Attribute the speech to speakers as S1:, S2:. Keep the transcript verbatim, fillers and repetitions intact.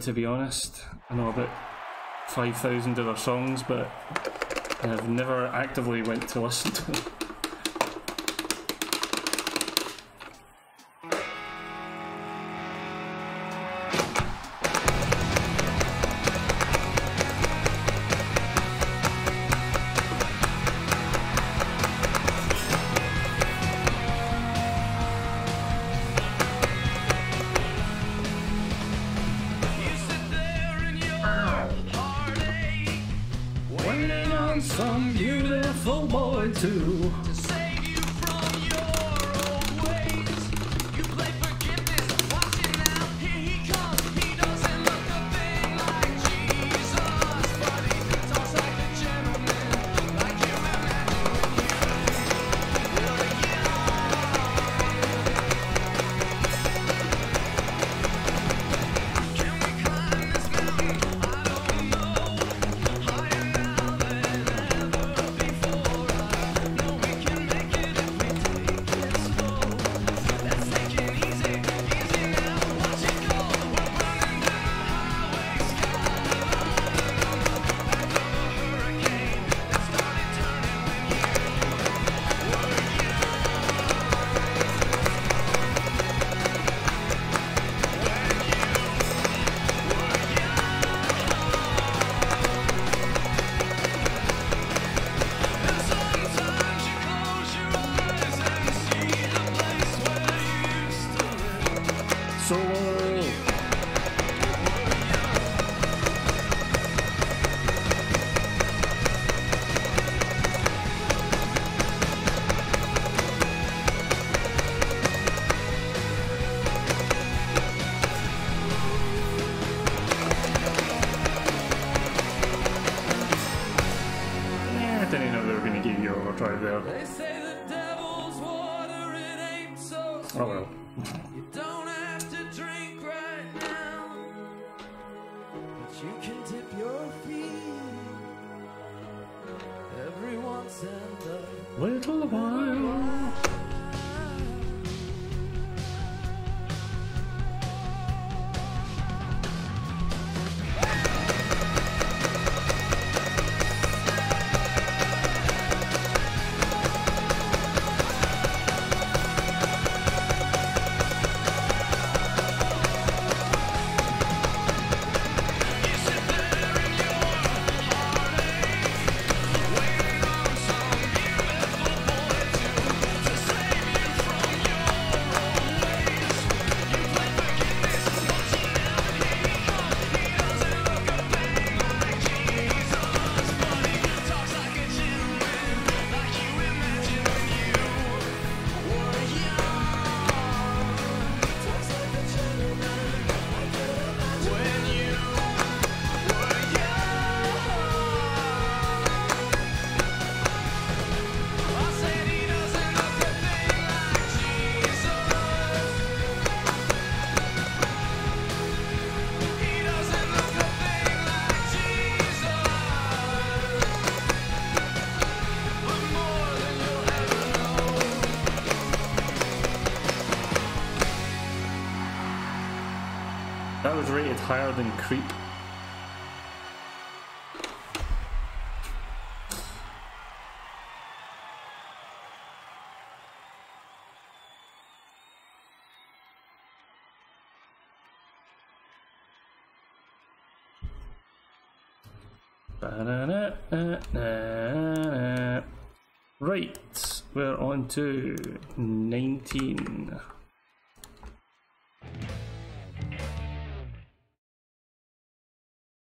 S1: to be honest. I know about five thousand of their songs, but I've never actively went to listen to them.
S2: Some beautiful boy too.
S3: To save you from your old ways. You play forgiveness, watch it now. Here he comes, he doesn't look a thing like Jesus, but he talks like a gentleman, like you imagine when you were young. Can we climb this mountain? I don't know. Higher now than
S2: They say the devil's water, it ain't so sweet.
S1: Oh well.
S2: You don't have to drink right now, but you can dip your feet every once and a
S1: Little while. That was rated higher than Creep. Right, we're on to nineteen.